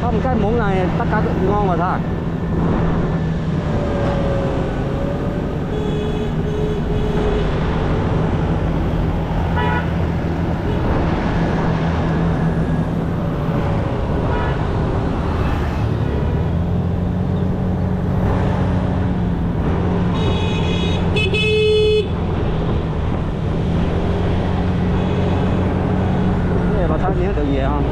Không, cái muỗng này tất cả ngon rồi thôi. Nhớ được về không?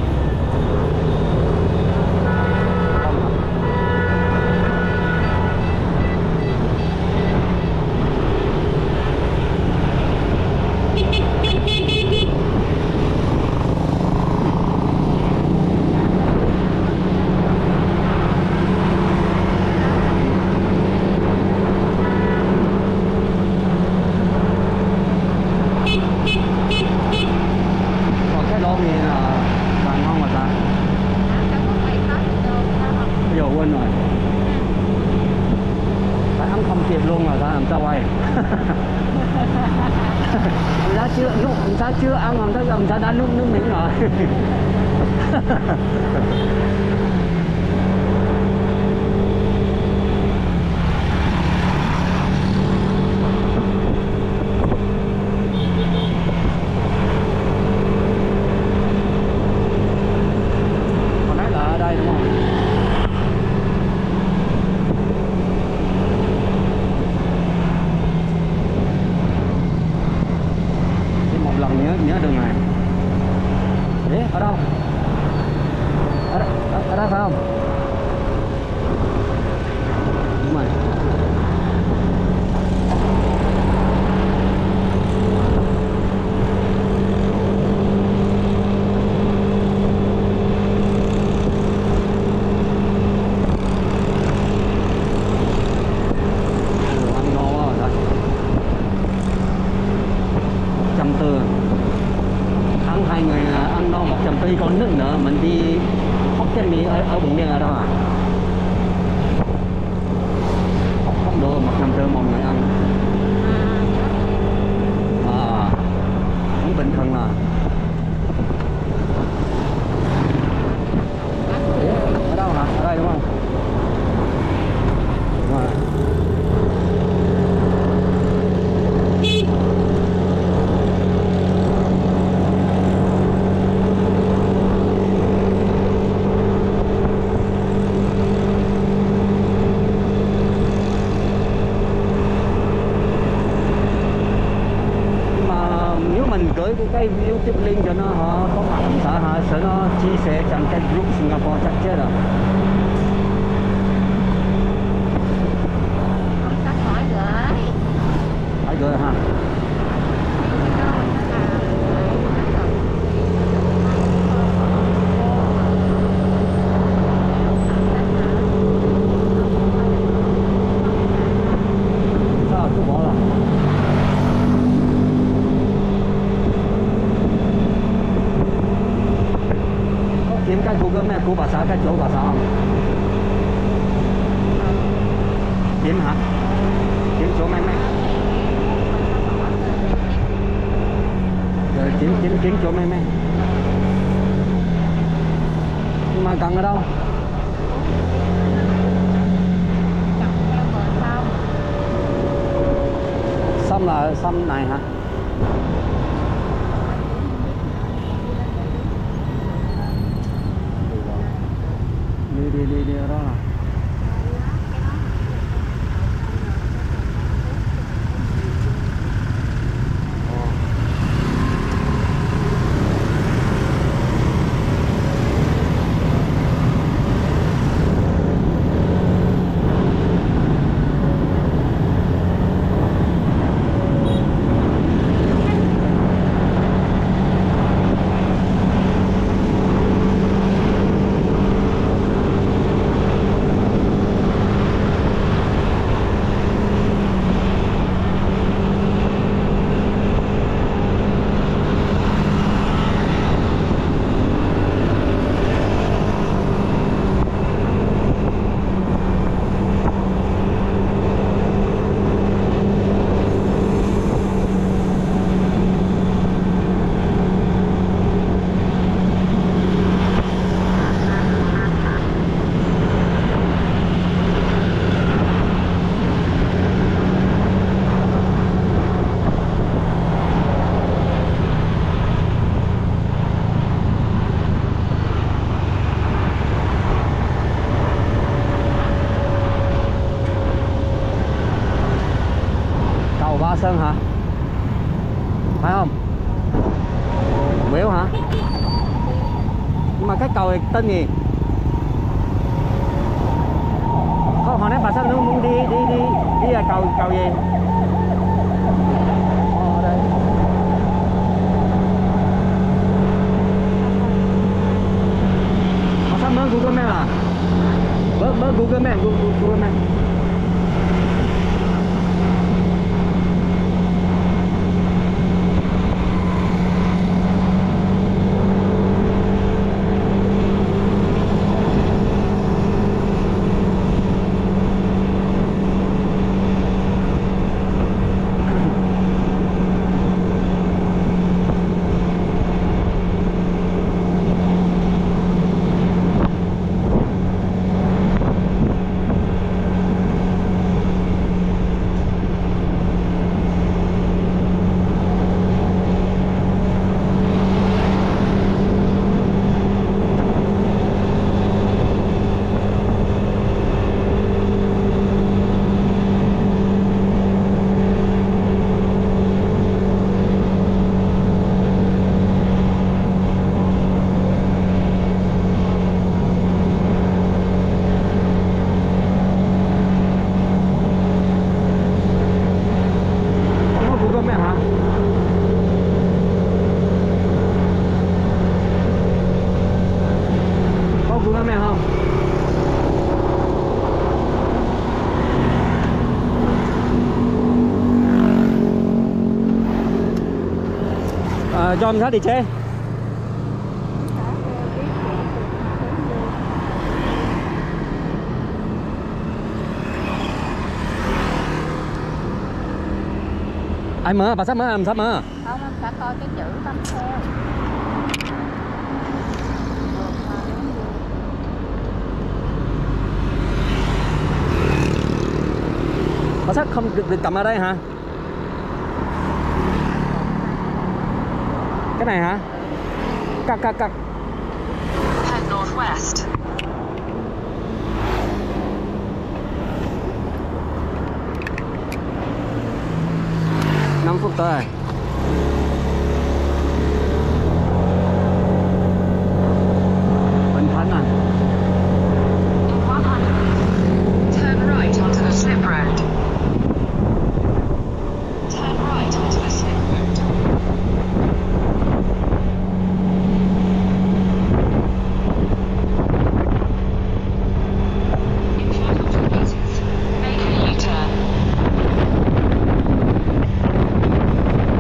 Chưa ăn mà thấy người ta đã nuốt nước miếng rồi. Còn nãy là ở đây đúng không? Nhớ đường này. Đấy, ở đâu? Ở đây phải không? Đúng rồi. Ăn ngon quá rồi đó. 140. Hai người ăn no 140 con nước nữa mình đi hóc cái mì ở bụng đen ở đâu à? Không đồ 140 một người ăn. Cũng bình thường là. Ở đâu hả? Ở đây đúng không? Đúng rồi. Gửi cái YouTube link cho nó, họ có mặt họ sẽ nó chia sẻ trong cái group Singapore chắc chết rồi. Phải gửi hả? Sao cứ bỏ rồi. Kiếm cái Google Maps của bà xã, cái chỗ bà xã không? Kiếm hả? Kiếm chỗ mấy mấy? Rồi kiếm chỗ mấy mấy? Nhưng mà cần ở đâu? Sông là sông này hả? Đi ở đó à? Sơn hả? Phải không? Biểu hả? Nhưng mà cái cầu này tên gì? Không, hồi nãy bà Sơn nó muốn đi là cầu gì? Ở đây. Bà Sơn mới Google Maps à? Bớt Google Maps, Google Maps. Cho mình đi chơi. Ai mở? Bà sắp mở, em sắp mở. Không, em sẽ coi cái chữ bấm theo. Bà sắp không được cầm ở đây hả? Cái này hả? Cắt. Head northwest. 5 phút tới. Bình Thạnh à? In 100, turn right onto the slip road. Turn right onto the slip road. In 500 meters, make a U-turn.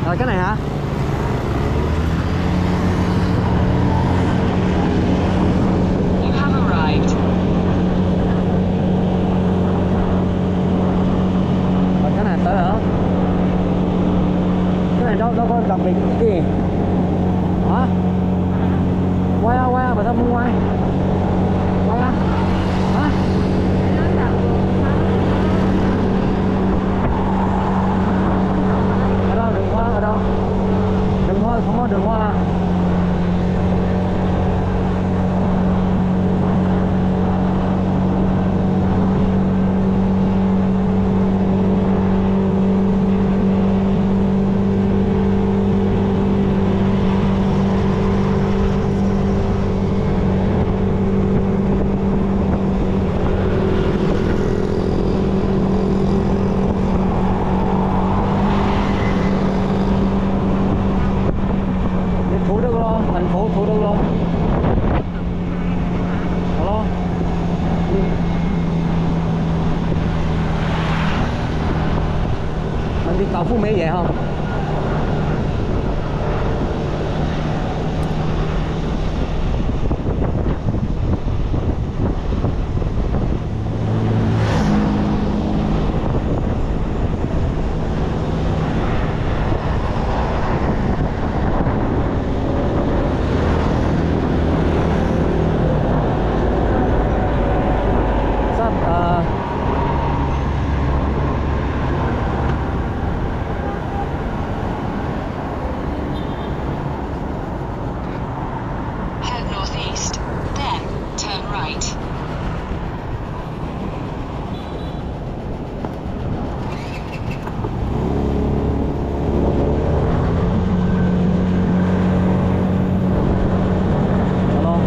Rồi cái này hả? You have arrived. Rồi cái này tới hả? Cái này đâu có đặc biệt cái gì? Hả? Quay à, mà sao không quay? Quay à? Hả? Ở đâu? Đường hoa ở đâu? Đường hoa, không có đường hoa. Thành phố Thủ Đức luôn. Alo. Mình đi cầu Phú Mỹ vậy không? Head northeast, then turn right. Alo.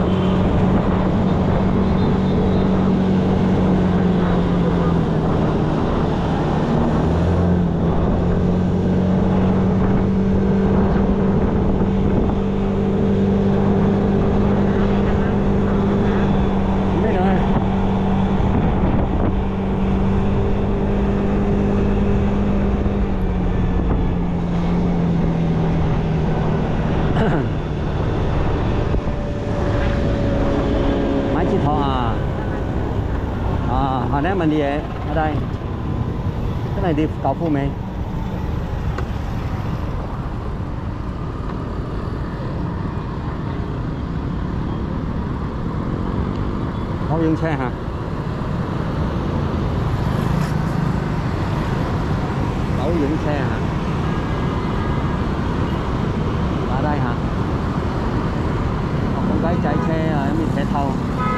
Không biết nữa. Máy Chí Thọ à? Hồi nãy mình đi ở đây. Cái này đi cầu Phú Mỹ. Có dừng xe hả? Đậu dừng xe hả? Ở đây hả? Có con gái chạy xe em đi thể thao.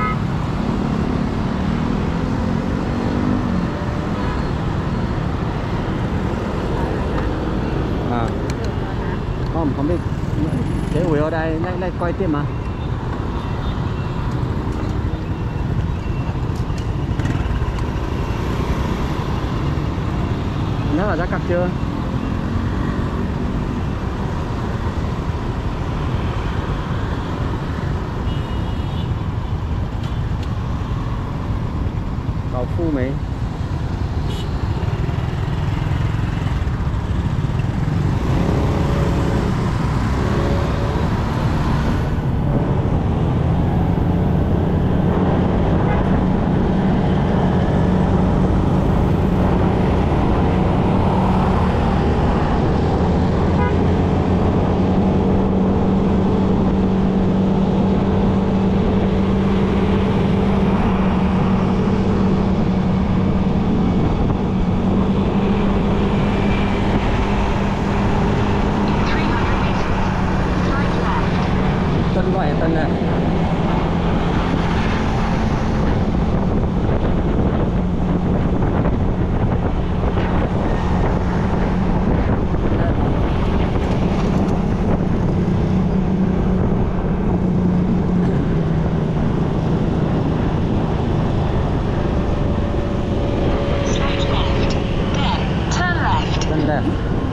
À. Không biết. Để quỷ ở đây lấy quay tiếp mà. Nó là giá cắt chưa? Cầu Phú Mỹ. Tên gọi là tên này. Straight left, then turn left. Tên đẹp.